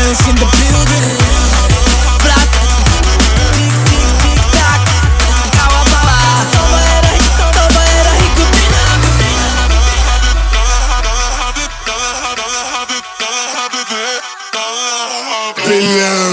Boys in the building. Black. Tic tic tic tac. Kawababa. Toba era hikutina. Brilliant.